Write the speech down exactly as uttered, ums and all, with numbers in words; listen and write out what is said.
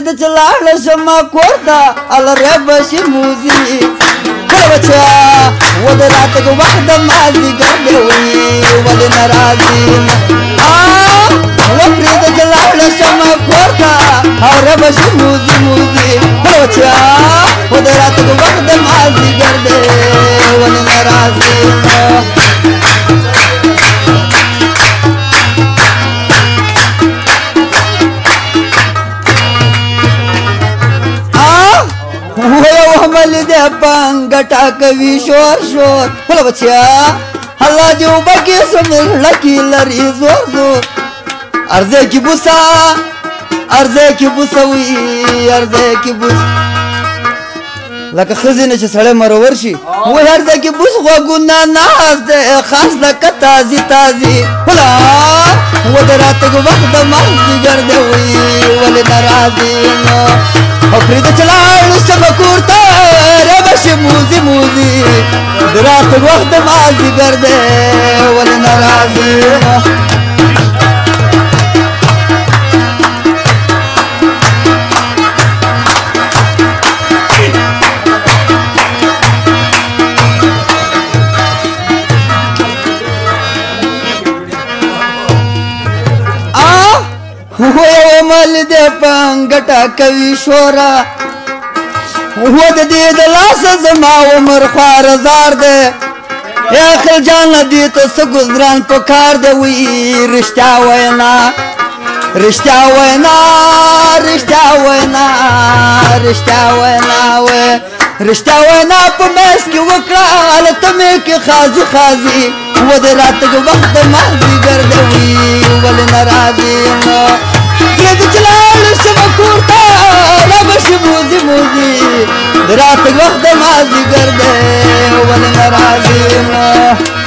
پرېږده چې لاړه شم کور ته الری به شي موزي کله بچیا وده راته وخت د مازدیګر دی وي ولې نه راځي وپرېږده چې لاړه شم کور ته الری به شي موزي موزي کله بچیا وده راته وخت د مازدیګر دی ولې نه راځي ویو عمل دې پنګټا کوي شور شور ولا بچیا الله دې وبکې سمړه کې لري زور زور ارزه کې بوسا ارزه کې بوسا وي ارزه کې بوس لکه خزینه چې سړی مرور شي وای ارزه کې بوس غوګونه ناز دې خاص لکه تازي تازي ولا و دراته وخت د مازدیګر دی وي ولې ناراضي او پرېږده چې لاړو شم کور ته ربه شي موزي موزي د راته وخت د مازدیګر دی ولې نه راځي ویو عمل دې پنګټا کوي شورا و د دې د لاسه زما عمر خوار زار دی یا خل جان دې ته څه ګزران په کار دی وي رښتیا وینا رښتیا وینا رښتیا وینا رښتیا وینا وې رښتیا وینا په مېس کې وکړه هلته مې کې خازي خازي و د راته وخت د مازدیګر دی وي ولې نه راځي پرېږده چې لاړو شم کور ته ربه شي موزي موزي د راته وخت د مازدیګر دی ولې نه راځي